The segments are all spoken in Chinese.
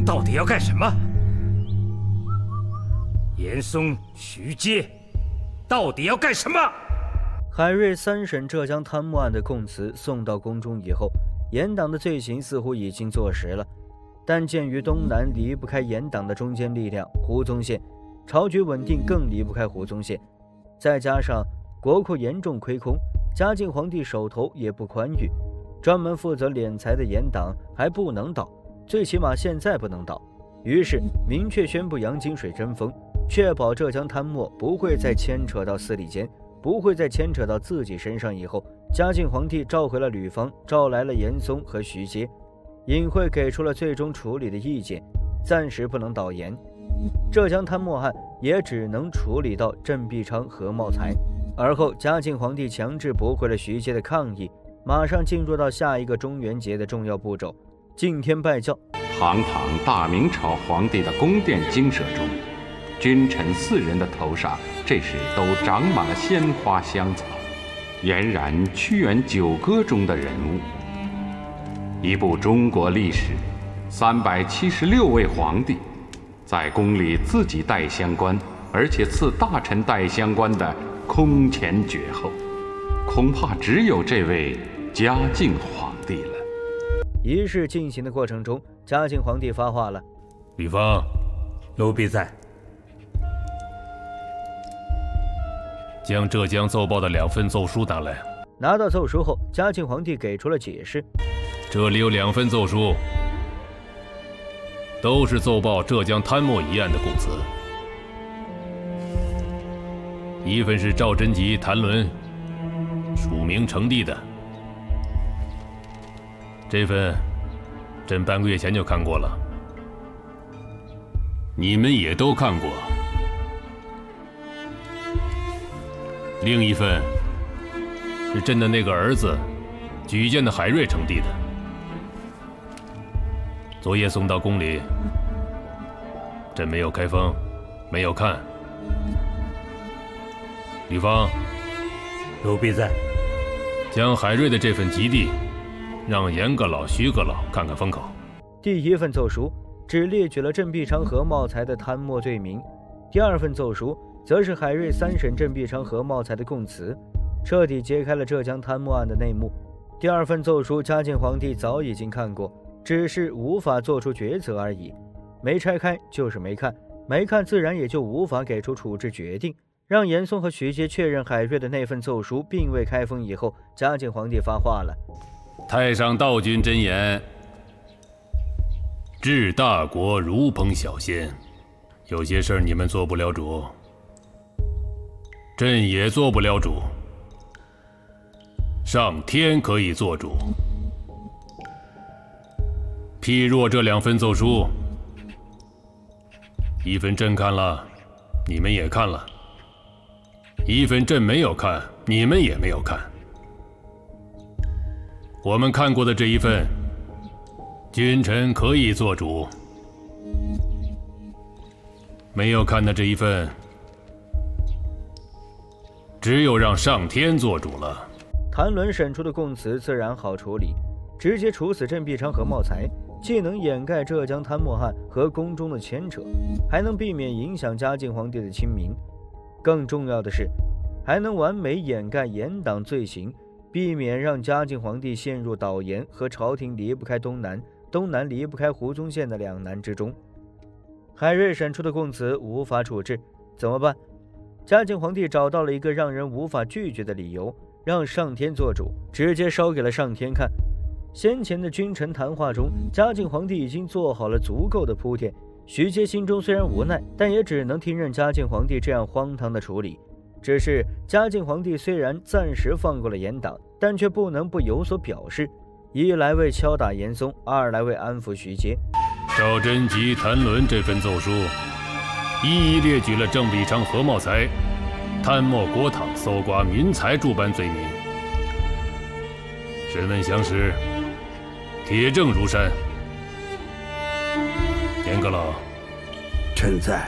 江到底要干什么？严嵩、徐阶到底要干什么？ 海瑞3审浙江贪墨案的供词送到宫中以后，严党的罪行似乎已经坐实了，但鉴于东南离不开严党的中坚力量胡宗宪，朝局稳定更离不开胡宗宪，再加上国库严重亏空，嘉靖皇帝手头也不宽裕，专门负责敛财的严党还不能倒，最起码现在不能倒。于是明确宣布杨金水针锋，确保浙江贪墨不会再牵扯到司礼监，不会再牵扯到自己身上以后，嘉靖皇帝召回了吕方，召来了严嵩和徐阶，隐晦给出了最终处理的意见，暂时不能倒严。浙江贪墨案也只能处理到郑必昌和茂才，而后嘉靖皇帝强制驳回了徐阶的抗议，马上进入到下一个中元节的重要步骤——敬天拜教。 堂堂大明朝皇帝的宫殿精舍中，君臣4人的头上这时都长满了鲜花香草，俨然屈原《九歌》中的人物。一部中国历史，376位皇帝在宫里自己戴香冠，而且赐大臣戴香冠的空前绝后，恐怕只有这位嘉靖皇帝了。 仪式进行的过程中，嘉靖皇帝发话了：“ 吕方， 奴婢在。 将浙江奏报的2份奏书拿来。” 拿到奏书后，嘉靖皇帝给出了解释：“ 这里有2份奏书，都是奏报浙江贪墨一案的供词。一份是赵贞吉、谭纶署名呈递的，这份朕半个月前就看过了，你们也都看过。另一份是朕的那个儿子举荐的海瑞呈递的，昨夜送到宫里，朕没有开封，没有看。吕方， 奴婢在。 将海瑞的这份急递让严阁老、徐阁老看看封口。 第1份奏书只列举了郑必昌和茂才的贪墨罪名，第2份奏书则是海瑞3审郑必昌和茂才的供词，彻底揭开了浙江贪墨案的内幕。第2份奏书嘉靖皇帝早已经看过，只是无法做出抉择而已，没拆开就是没看，没看自然也就无法给出处置决定。让严嵩和徐阶确认海瑞的那份奏书并未开封以后，嘉靖皇帝发话了：“ 太上道君真言，治大国如烹小鲜，有些事儿你们做不了主，朕也做不了主，上天可以做主。譬若这2份奏书，一份朕看了，你们也看了；一份朕没有看，你们也没有看。我们看过的这一份，君臣可以做主；没有看的这一份，只有让上天做主了。” 谭纶审出的供词自然好处理，直接处死郑必昌和茂才，既能掩盖浙江贪墨案和宫中的牵扯，还能避免影响嘉靖皇帝的亲民。更重要的是，还能完美掩盖严党罪行，避免让嘉靖皇帝陷入倒严和朝廷离不开东南，东南离不开胡宗宪的两难之中。海瑞审出的供词无法处置，怎么办？嘉靖皇帝找到了一个让人无法拒绝的理由，让上天做主，直接烧给了上天看。先前的君臣谈话中，嘉靖皇帝已经做好了足够的铺垫，徐阶心中虽然无奈，但也只能听任嘉靖皇帝这样荒唐的处理。只是嘉靖皇帝虽然暂时放过了严党，但却不能不有所表示，一来为敲打严嵩，二来为安抚徐阶。 赵贞吉、谭纶这份奏书，一一列举了郑必昌、何茂才贪墨国帑、搜刮民财诸般罪名，审问详实，铁证如山。严阁老， 臣在。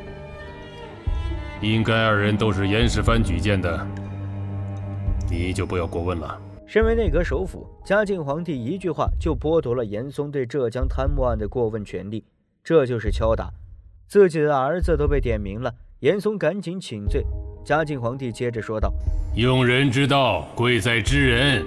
应该二人都是严世蕃举荐的，你就不要过问了。 身为内阁首辅，嘉靖皇帝一句话就剥夺了严嵩对浙江贪墨案的过问权利， 这就是敲打。自己的儿子都被点名了，严嵩赶紧请罪。嘉靖皇帝接着说道： 用人之道，贵在知人。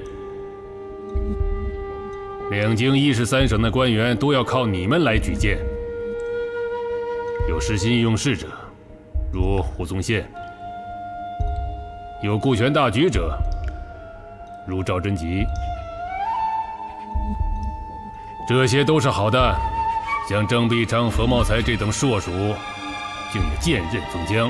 两京113省的官员都要靠你们来举荐，有实心用事者，如胡宗宪；有顾全大局者，如赵贞吉。这些都是好的，像郑必昌、何茂才这等硕鼠，竟也荐任封疆。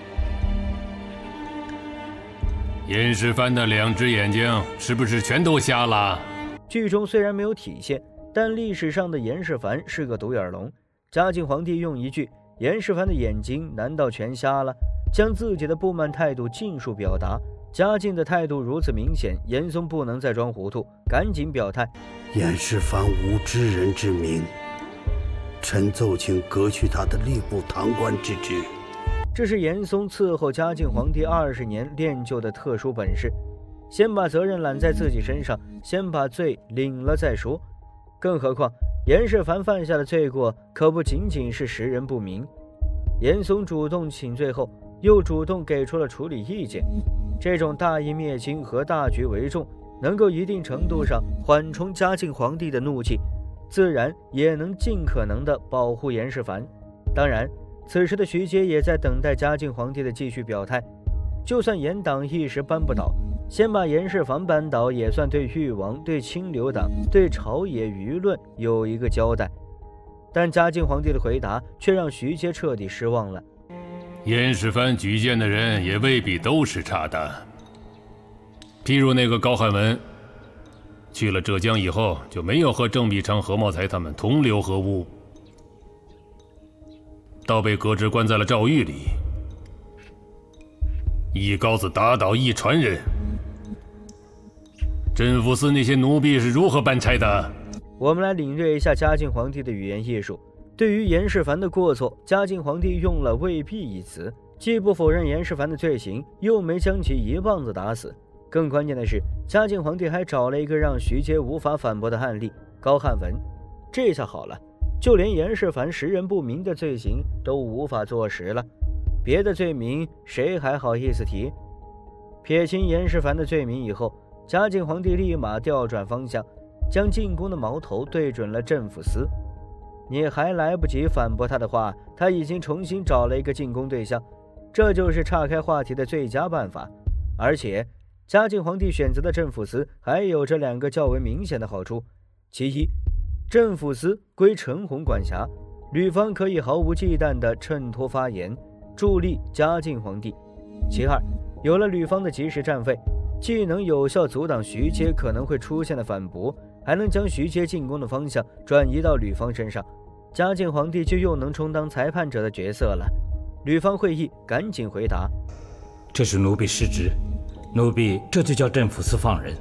严世蕃的2只眼睛是不是全都瞎了？ 剧中虽然没有体现，但历史上的严世蕃是个独眼龙。嘉靖皇帝用一句“严世蕃的眼睛难道全瞎了”，将自己的不满态度尽数表达。嘉靖的态度如此明显，严嵩不能再装糊涂，赶紧表态： 严世蕃无知人之名，臣奏请革去他的吏部堂官之职。 这是严嵩伺候嘉靖皇帝20年练就的特殊本事，先把责任揽在自己身上，先把罪领了再说。更何况严世蕃犯下的罪过可不仅仅是识人不明。严嵩主动请罪后，又主动给出了处理意见，这种大义灭亲和大局为重，能够一定程度上缓冲嘉靖皇帝的怒气，自然也能尽可能地保护严世蕃。当然此时的徐阶也在等待嘉靖皇帝的继续表态，就算严党一时扳不倒，先把严世蕃扳倒，也算对誉王、对清流党、对朝野舆论有一个交代。但嘉靖皇帝的回答却让徐阶彻底失望了。 严世蕃举荐的人也未必都是差的，譬如那个高翰文，去了浙江以后就没有和郑必昌、何茂才他们同流合污，倒被革职关在了诏狱里，一篙子打倒一船人。镇抚司那些奴婢是如何办差的？ 我们来领略一下嘉靖皇帝的语言艺术。对于严世蕃的过错，嘉靖皇帝用了未必一词，既不否认严世蕃的罪行，又没将其一棒子打死。更关键的是，嘉靖皇帝还找了一个让徐阶无法反驳的案例——高翰文。这下好了，就连严世蕃识人不明的罪行都无法坐实了，别的罪名谁还好意思提？撇清严世蕃的罪名以后，嘉靖皇帝立马调转方向，将进攻的矛头对准了镇抚司。你还来不及反驳他的话，他已经重新找了一个进攻对象，这就是岔开话题的最佳办法。而且嘉靖皇帝选择的镇抚司还有这2个较为明显的好处：其一，镇抚司归陈洪管辖，吕方可以毫无忌惮地衬托发言，助力嘉靖皇帝；其二，有了吕方的及时战备，既能有效阻挡徐阶可能会出现的反驳，还能将徐阶进攻的方向转移到吕方身上，嘉靖皇帝就又能充当裁判者的角色了。吕方会意，赶紧回答： 这是奴婢失职，奴婢这就叫镇抚司放人，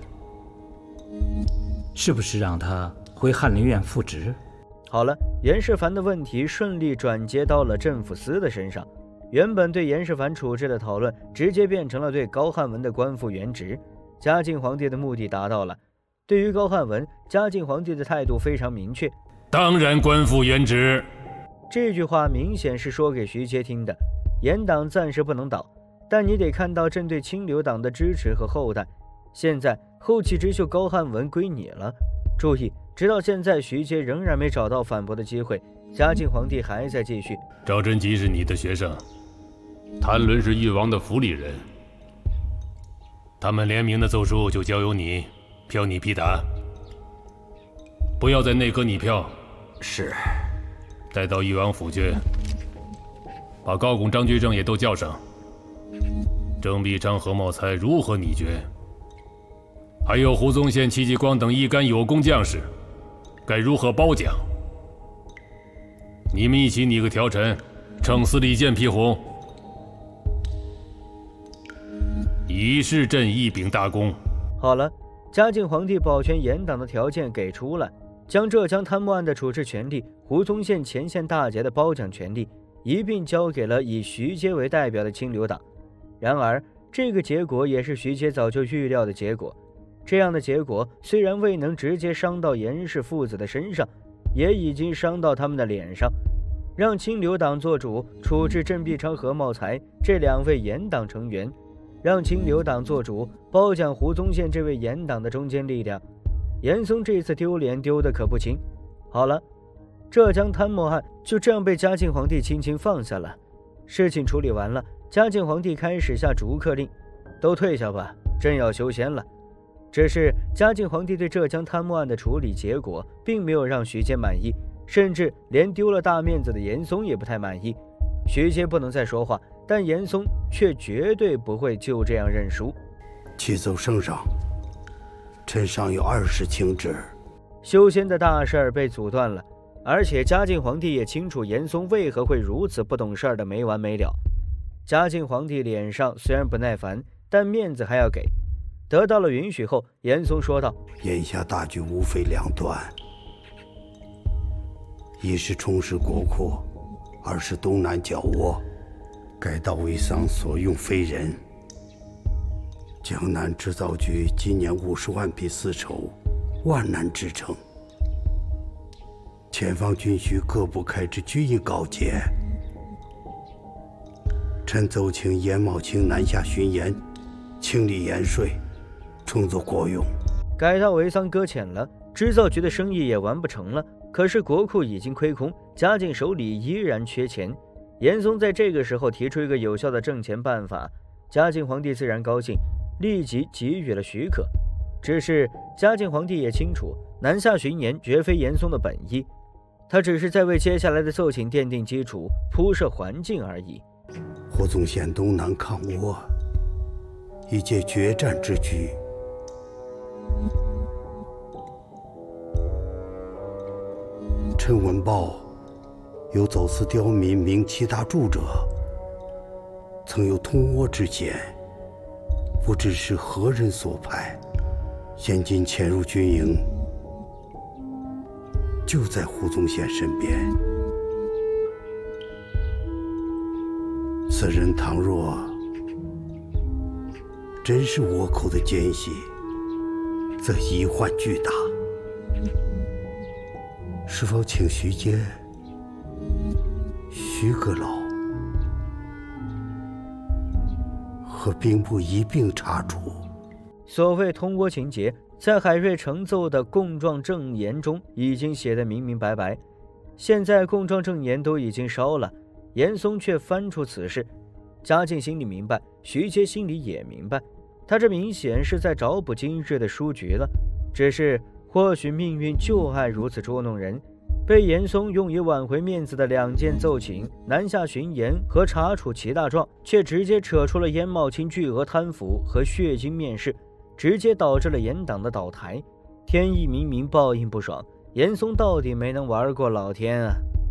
是不是让他回翰林院复职？ 好了，严世蕃的问题顺利转接到了镇抚司的身上。原本对严世蕃处置的讨论，直接变成了对高翰文的官复原职。嘉靖皇帝的目的达到了。对于高翰文，嘉靖皇帝的态度非常明确： 当然官复原职。 这句话明显是说给徐阶听的。严党暂时不能倒，但你得看到朕对清流党的支持和后代。现在后起之秀高翰文归你了。注意，直到现在徐阶仍然没找到反驳的机会，嘉靖皇帝还在继续： 赵贞吉是你的学生，谭伦是誉王的府里人，他们联名的奏书就交由你，票你批打，不要在内阁拟票。 是。 带到誉王府去，把高拱、张居正也都叫上。郑必昌、何茂才如何拟决？还有胡宗宪、戚继光等一干有功将士，该如何褒奖？你们一起拟个条陈，呈司礼监批红，以示朕一秉大功。 好了，嘉靖皇帝保全严党的条件给出了，将浙江贪污案的处置权力、胡宗宪前线大捷的褒奖权力一并交给了以徐阶为代表的清流党。然而，这个结果也是徐阶早就预料的结果。这样的结果虽然未能直接伤到严氏父子的身上， 也已经伤到他们的脸上。让清流党做主处置郑必昌和茂才这2位严党成员，让清流党做主褒奖胡宗宪这位严党的中坚力量。严嵩这次丢脸丢得可不轻。好了，浙江贪墨案就这样被嘉靖皇帝轻轻放下了。事情处理完了，嘉靖皇帝开始下逐客令，都退下吧，朕要修仙了。只是嘉靖皇帝对浙江贪墨案的处理结果并没有让徐阶满意，甚至连丢了大面子的严嵩也不太满意。徐阶不能再说话，但严嵩却绝对不会就这样认输。 启奏圣上，臣尚有20请旨。 修仙的大事儿被阻断了，而且嘉靖皇帝也清楚严嵩为何会如此不懂事儿的没完没了。嘉靖皇帝脸上虽然不耐烦，但面子还要给。得到了允许后，严嵩说道： 眼下大局无非2端，一是充实国库，二是东南角窝，改道为桑所用非人。江南织造局今年50万匹丝绸，万难支撑。前方军需各部开支均已告捷。臣奏请严茂卿南下巡盐，清理盐税，充作国用。 改道为桑搁浅了，织造局的生意也完不成了。可是国库已经亏空，嘉靖手里依然缺钱。严嵩在这个时候提出一个有效的挣钱办法，嘉靖皇帝自然高兴，立即给予了许可。只是嘉靖皇帝也清楚，南下巡盐绝非严嵩的本意，他只是在为接下来的奏请奠定基础，铺设环境而已。 胡宗宪东南抗倭，已借决战之局。臣闻报，有走私刁民名七大柱者，曾有通倭之嫌，不知是何人所派。现今潜入军营，就在胡宗宪身边。此人倘若真是倭寇的奸细，则疑患巨大。是否请徐阶、徐阁老和兵部一并查处？ 所谓通倭情节，在海瑞呈奏的供状证言中已经写得明明白白。现在供状证言都已经烧了，严嵩却翻出此事。嘉靖心里明白，徐阶心里也明白，他这明显是在找补今日的输局了。只是或许命运就爱如此捉弄人，被严嵩用以挽回面子的2件奏请，南下巡盐和查处齐大壮，却直接扯出了严茂卿巨额贪腐和血腥面试，直接导致了严党的倒台。天意冥冥，报应不爽，严嵩到底没能玩过老天啊！